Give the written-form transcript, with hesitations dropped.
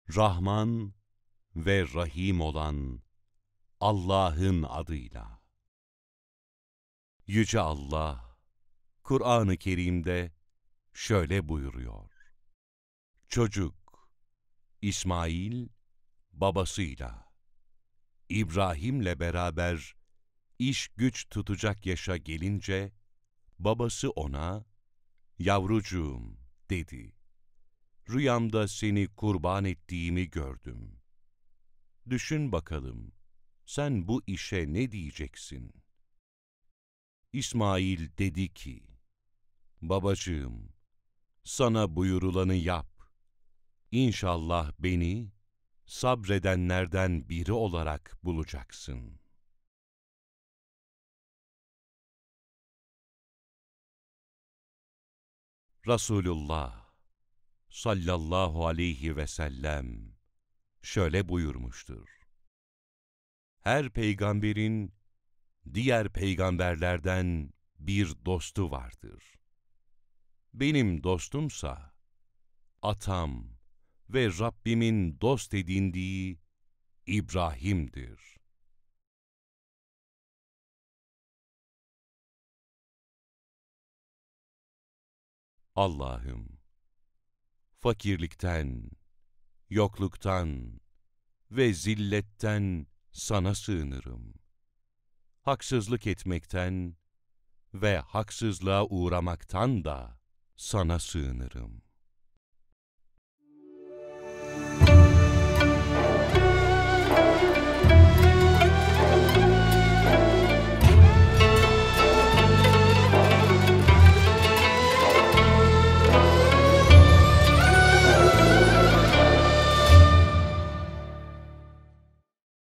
Rahman ve Rahim olan Allah'ın adıyla. Yüce Allah, Kur'an-ı Kerim'de şöyle buyuruyor: Çocuk, İsmail, babasıyla, İbrahim'le beraber iş güç tutacak yaşa gelince, babası ona, "Yavrucuğum," dedi, "rüyamda seni kurban ettiğimi gördüm. Düşün bakalım, sen bu işe ne diyeceksin?" İsmail dedi ki, "Babacığım, sana buyurulanı yap. İnşallah beni sabredenlerden biri olarak bulacaksın." Resulullah sallallahu aleyhi ve sellem şöyle buyurmuştur: Her peygamberin diğer peygamberlerden bir dostu vardır. Benim dostumsa atam ve Rabbimin dost edindiği İbrahim'dir. Allah'ım, fakirlikten, yokluktan ve zilletten sana sığınırım. Haksızlık etmekten ve haksızlığa uğramaktan da sana sığınırım.